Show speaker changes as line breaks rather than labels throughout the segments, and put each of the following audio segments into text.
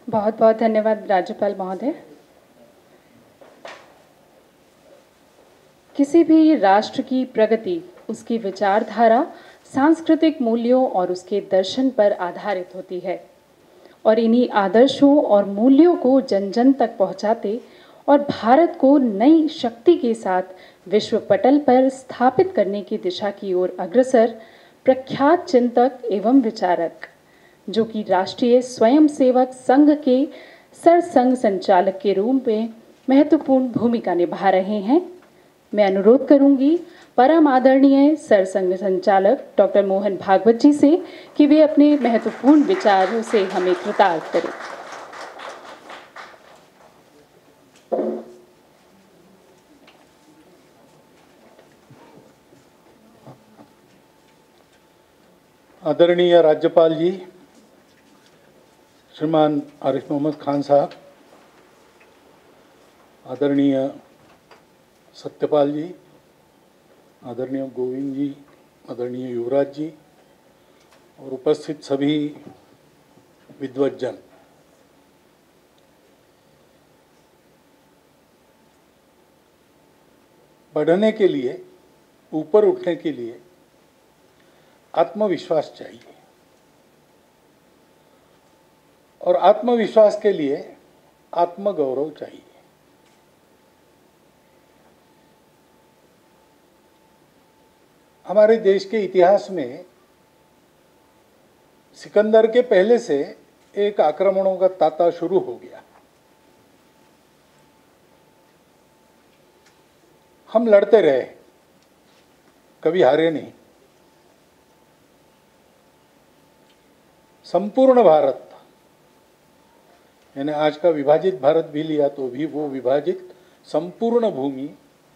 बहुत बहुत धन्यवाद राज्यपाल महोदय। किसी भी राष्ट्र की प्रगति उसकी विचारधारा, सांस्कृतिक मूल्यों और उसके दर्शन पर आधारित होती है और इन्हीं आदर्शों और मूल्यों को जन जन तक पहुंचाते और भारत को नई शक्ति के साथ विश्व पटल पर स्थापित करने की दिशा की ओर अग्रसर प्रख्यात चिंतक एवं विचारक, जो कि राष्ट्रीय स्वयंसेवक संघ के सरसंघ संचालक के रूप में महत्वपूर्ण भूमिका निभा रहे हैं, मैं अनुरोध करूंगी परम आदरणीय सरसंघ संचालक डॉक्टर मोहन भागवत जी से कि वे अपने महत्वपूर्ण विचारों से हमें कृतार्थ करें।
आदरणीय राज्यपाल जी श्रीमान आरिफ मोहम्मद खान साहब, आदरणीय सत्यपाल जी, आदरणीय गोविंद जी, आदरणीय युवराज जी और उपस्थित सभी विद्वज्जन, बढ़ने के लिए, ऊपर उठने के लिए आत्मविश्वास चाहिए और आत्मविश्वास के लिए आत्मगौरव चाहिए। हमारे देश के इतिहास में सिकंदर के पहले से एक आक्रमणों का तांता शुरू हो गया। हम लड़ते रहे, कभी हारे नहीं। संपूर्ण भारत, यानी आज का विभाजित भारत भी लिया तो भी वो विभाजित संपूर्ण भूमि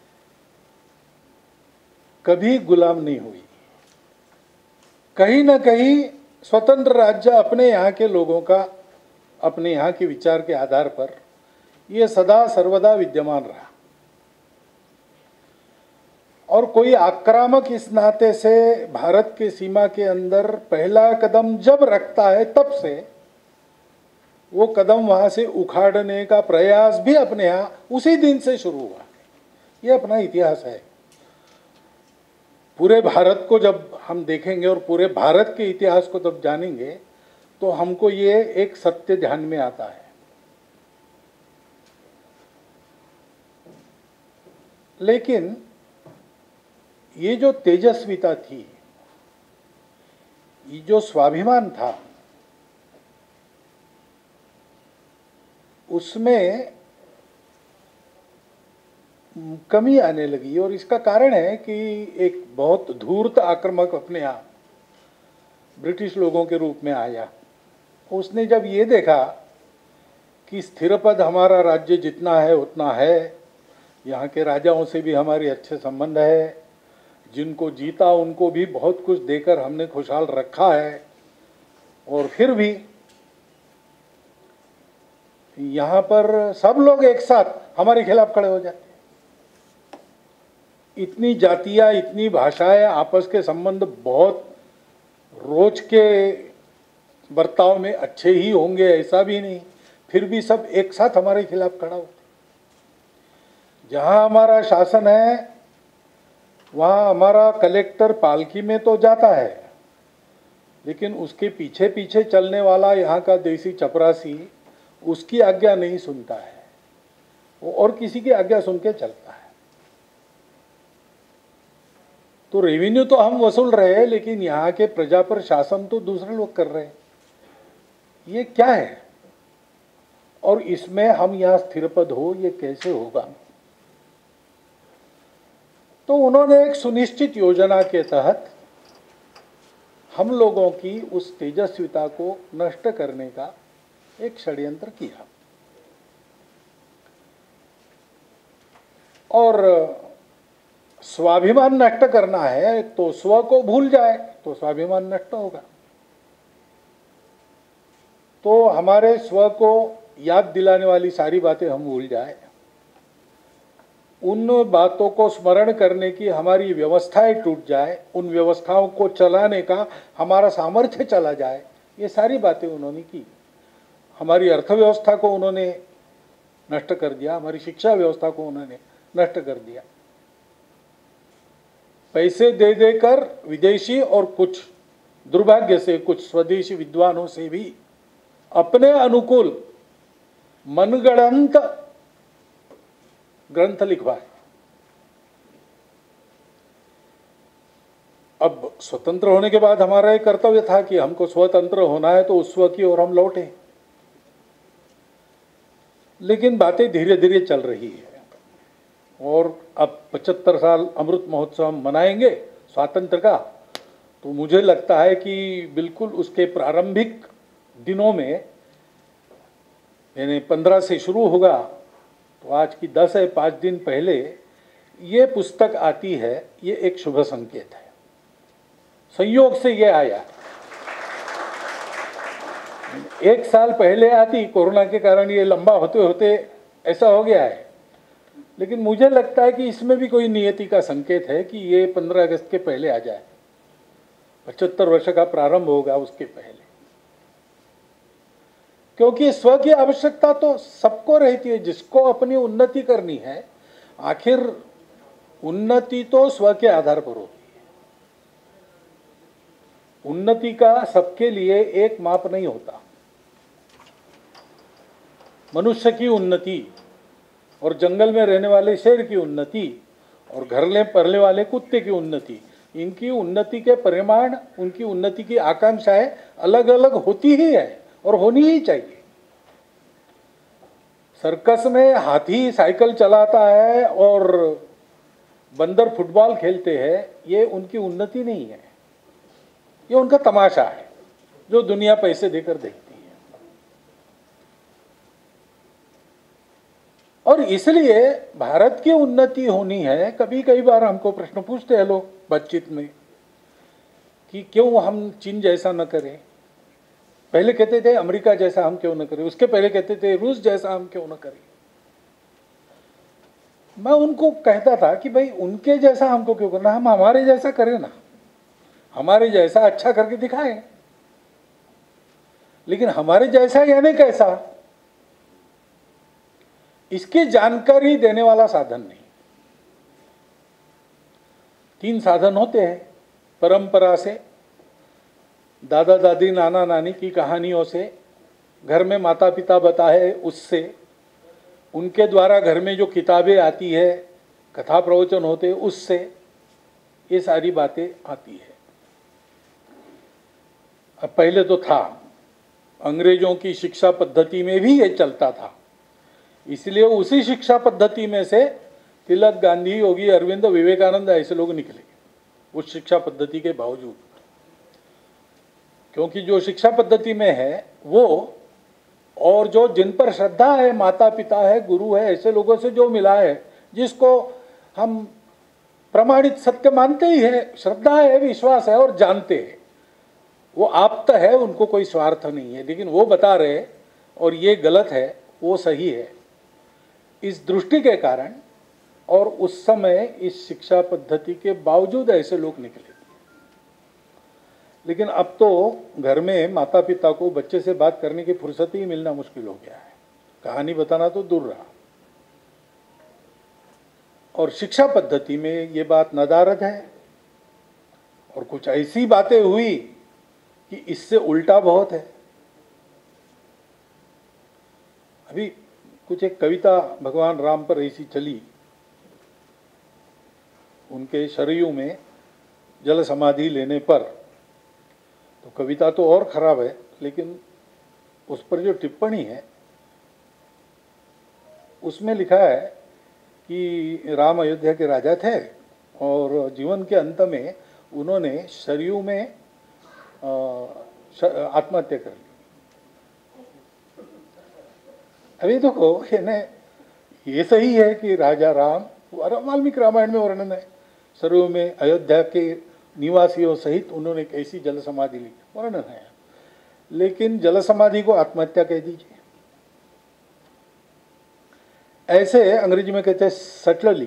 कभी गुलाम नहीं हुई। कहीं ना कहीं स्वतंत्र राज्य अपने यहाँ के लोगों का, अपने यहाँ के विचार के आधार पर ये सदा सर्वदा विद्यमान रहा और कोई आक्रामक इस नाते से भारत के सीमा के अंदर पहला कदम जब रखता है तब से वो कदम वहाँ से उखाड़ने का प्रयास भी अपने यहाँ उसी दिन से शुरू हुआ। ये अपना इतिहास है। पूरे भारत को जब हम देखेंगे और पूरे भारत के इतिहास को जब जानेंगे तो हमको ये एक सत्य ध्यान में आता है। लेकिन ये जो तेजस्विता थी, ये जो स्वाभिमान था, उसमें कमी आने लगी और इसका कारण है कि एक बहुत धूर्त आक्रामक अपने यहाँ ब्रिटिश लोगों के रूप में आया। उसने जब ये देखा कि स्थिरपद हमारा राज्य जितना है उतना है, यहाँ के राजाओं से भी हमारे अच्छे संबंध है, जिनको जीता उनको भी बहुत कुछ देकर हमने खुशहाल रखा है, और फिर भी यहाँ पर सब लोग एक साथ हमारे खिलाफ खड़े हो जाते। इतनी जातियाँ, इतनी भाषाएं, आपस के संबंध बहुत रोज के बर्ताव में अच्छे ही होंगे ऐसा भी नहीं, फिर भी सब एक साथ हमारे खिलाफ खड़ा होते। जहाँ हमारा शासन है वहाँ हमारा कलेक्टर पालकी में तो जाता है, लेकिन उसके पीछे पीछे चलने वाला यहाँ का देसी चपरासी उसकी आज्ञा नहीं सुनता है, वो और किसी की आज्ञा सुन के चलता है। तो रेवेन्यू तो हम वसूल रहे हैं, लेकिन यहाँ के प्रजा पर शासन तो दूसरे लोग कर रहे हैं। ये क्या है और इसमें हम यहाँ स्थिरपद हो, ये कैसे होगा? तो उन्होंने एक सुनिश्चित योजना के तहत हम लोगों की उस तेजस्विता को नष्ट करने का एक षड्यंत्र किया और स्वाभिमान नष्ट करना है तो स्व को भूल जाए तो स्वाभिमान नष्ट होगा। तो हमारे स्व को याद दिलाने वाली सारी बातें हम भूल जाए, उन बातों को स्मरण करने की हमारी व्यवस्थाएं टूट जाए, उन व्यवस्थाओं को चलाने का हमारा सामर्थ्य चला जाए, ये सारी बातें उन्होंने की। हमारी अर्थव्यवस्था को उन्होंने नष्ट कर दिया, हमारी शिक्षा व्यवस्था को उन्होंने नष्ट कर दिया। पैसे दे देकर विदेशी और कुछ दुर्भाग्य से कुछ स्वदेशी विद्वानों से भी अपने अनुकूल मनगढ़ंत ग्रंथ लिखवाए। अब स्वतंत्र होने के बाद हमारा एक कर्तव्य था कि हमको स्वतंत्र होना है तो उस वक्त की ओर हम लौटे, लेकिन बातें धीरे धीरे चल रही है और अब 75 साल अमृत महोत्सव हम मनाएंगे स्वातंत्र्य का, तो मुझे लगता है कि बिल्कुल उसके प्रारंभिक दिनों में, यानी 15 से शुरू होगा तो आज की 10 है 5 दिन पहले ये पुस्तक आती है, ये एक शुभ संकेत है। संयोग से ये आया, एक साल पहले आती, कोरोना के कारण ये लंबा होते होते ऐसा हो गया है, लेकिन मुझे लगता है कि इसमें भी कोई नियति का संकेत है कि ये 15 अगस्त के पहले आ जाए, 75 वर्ष का प्रारंभ होगा उसके पहले, क्योंकि स्व की आवश्यकता तो सबको रहती है, जिसको अपनी उन्नति करनी है। आखिर उन्नति तो स्व के आधार पर होती है, उन्नति का सबके लिए एक माप नहीं होता। मनुष्य की उन्नति और जंगल में रहने वाले शेर की उन्नति और घर परले वाले कुत्ते की उन्नति, इनकी उन्नति के परिमाण, उनकी उन्नति की आकांक्षाएं अलग अलग होती ही है और होनी ही चाहिए। सर्कस में हाथी साइकिल चलाता है और बंदर फुटबॉल खेलते हैं, ये उनकी उन्नति नहीं है, ये उनका तमाशा है जो दुनिया पैसे देकर देखती है। और इसलिए भारत की उन्नति होनी है। कभी कई बार हमको प्रश्न पूछते हैं लोग बातचीत में कि क्यों हम चीन जैसा न करें। पहले कहते थे अमेरिका जैसा हम क्यों न करें, उसके पहले कहते थे रूस जैसा हम क्यों न करें। मैं उनको कहता था कि भाई उनके जैसा हमको क्यों करना, हम हमारे जैसा करें ना, हमारे जैसा अच्छा करके दिखाएं। लेकिन हमारे जैसा यानी कैसा, इसकी जानकारी देने वाला साधन नहीं। 3 साधन होते हैं, परंपरा से, दादा दादी नाना नानी की कहानियों से, घर में माता पिता बताए उससे, उनके द्वारा घर में जो किताबें आती है, कथा प्रवचन होते उससे, ये सारी बातें आती है। अब पहले तो था, अंग्रेजों की शिक्षा पद्धति में भी ये चलता था, इसलिए उसी शिक्षा पद्धति में से तिलक, गांधी, योगी, अरविंद, विवेकानंद ऐसे लोग निकले उस शिक्षा पद्धति के बावजूद। क्योंकि जो शिक्षा पद्धति में है वो, और जो जिन पर श्रद्धा है, माता पिता है, गुरु है, ऐसे लोगों से जो मिला है, जिसको हम प्रमाणित सत्य मानते ही है, श्रद्धा है, विश्वास है और जानते हैं, वो आप्त है, उनको कोई स्वार्थ नहीं है, लेकिन वो बता रहे और ये गलत है, वो सही है। इस दृष्टि के कारण और उस समय इस शिक्षा पद्धति के बावजूद ऐसे लोग निकले। लेकिन अब तो घर में माता पिता को बच्चे से बात करने की फुर्सत ही मिलना मुश्किल हो गया है, कहानी बताना तो दूर रहा। और शिक्षा पद्धति में ये बात नदारद है और कुछ ऐसी बातें हुई कि इससे उल्टा बहुत है। अभी कुछ एक कविता भगवान राम पर ऐसी चली, उनके सरयू में जल समाधि लेने पर, तो कविता तो और खराब है, लेकिन उस पर जो टिप्पणी है उसमें लिखा है कि राम अयोध्या के राजा थे और जीवन के अंत में उन्होंने सरयू में आत्महत्या कर ली। अभी देखो, ये सही है कि राजा राम, वाल्मीकि रामायण में वर्णन है, सरयू में अयोध्या के निवासियों सहित उन्होंने कैसी जल समाधि ली, वर्णन है। लेकिन जल समाधि को आत्महत्या कह दीजिए। ऐसे अंग्रेजी में कहते हैं सटलली।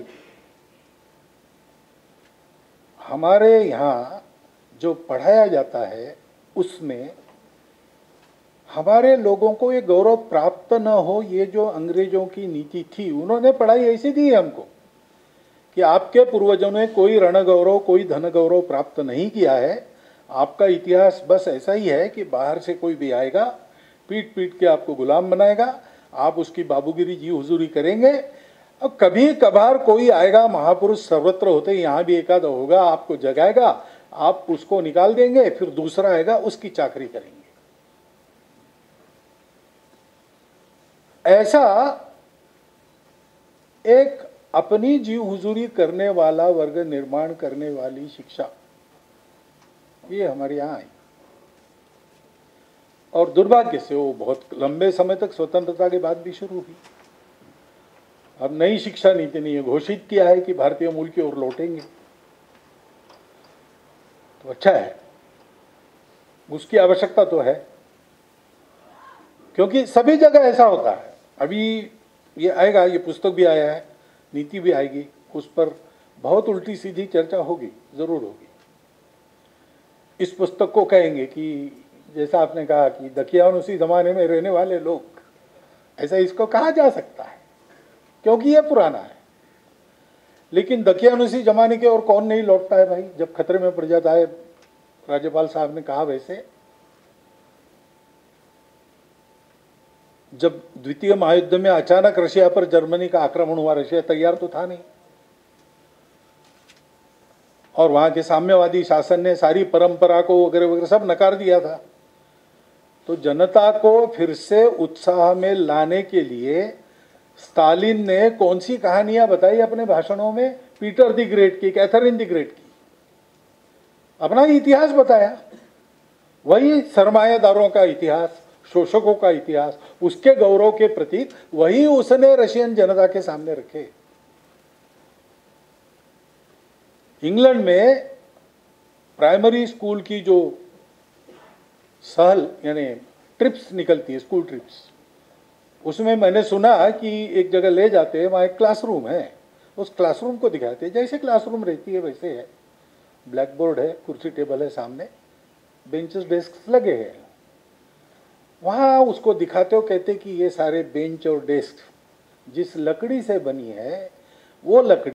हमारे यहाँ जो पढ़ाया जाता है उसमें हमारे लोगों को ये गौरव प्राप्त न हो, ये जो अंग्रेजों की नीति थी, उन्होंने पढ़ाई ऐसी दी है हमको कि आपके पूर्वजों ने कोई रण गौरव, कोई धन गौरव प्राप्त नहीं किया है। आपका इतिहास बस ऐसा ही है कि बाहर से कोई भी आएगा, पीट पीट के आपको गुलाम बनाएगा, आप उसकी बाबूगिरी जी हुजूरी करेंगे। अब कभी कभार कोई आएगा, महापुरुष सर्वत्र होते, यहाँ भी एक आधा होगा, आपको जगाएगा, आप उसको निकाल देंगे, फिर दूसरा आएगा, उसकी चाकरी करेंगे। ऐसा एक अपनी जीव हुजूरी करने वाला वर्ग निर्माण करने वाली शिक्षा, ये हमारे यहाँ आई। और दुर्भाग्य से वो बहुत लंबे समय तक स्वतंत्रता के बाद भी शुरू हुई। अब नई शिक्षा नीति ने घोषित किया है कि भारतीय मूल की ओर लौटेंगे, तो अच्छा है, उसकी आवश्यकता तो है, क्योंकि सभी जगह ऐसा होता है। अभी ये आएगा, ये पुस्तक भी आया है, नीति भी आएगी, उस पर बहुत उल्टी सीधी चर्चा होगी, जरूर होगी। इस पुस्तक को कहेंगे कि जैसा आपने कहा कि दकियानुसी जमाने में रहने वाले लोग, ऐसा इसको कहा जा सकता है क्योंकि ये पुराना है। लेकिन दकियानुसी जमाने के और कौन नहीं लौटता है भाई, जब खतरे में पड़ जाता है। राज्यपाल साहब ने कहा वैसे, जब द्वितीय महायुद्ध में अचानक रशिया पर जर्मनी का आक्रमण हुआ, रशिया तैयार तो था नहीं, और वहां के साम्यवादी शासन ने सारी परंपरा को वगैरह वगैरह सब नकार दिया था। तो जनता को फिर से उत्साह में लाने के लिए स्टालिन ने कौन सी कहानियां बताई अपने भाषणों में? पीटर द ग्रेट की, कैथरीन द ग्रेट की, अपना इतिहास बताया। वही सरमायादारों का इतिहास, शोषकों का इतिहास, उसके गौरव के प्रतीक वही उसने रशियन जनता के सामने रखे। इंग्लैंड में प्राइमरी स्कूल की जो सहल यानी ट्रिप्स निकलती है, स्कूल ट्रिप्स, उसमें मैंने सुना कि एक जगह ले जाते हैं, वहाँ एक क्लासरूम है, उस क्लासरूम को दिखाते हैं जैसे क्लासरूम रहती है वैसे है, ब्लैक बोर्ड है, कुर्सी टेबल है सामने, बेंचेस डेस्क लगे हैं। वहाँ उसको दिखाते हो, कहते कि ये सारे बेंच और डेस्क जिस लकड़ी से बनी है वो लकड़ी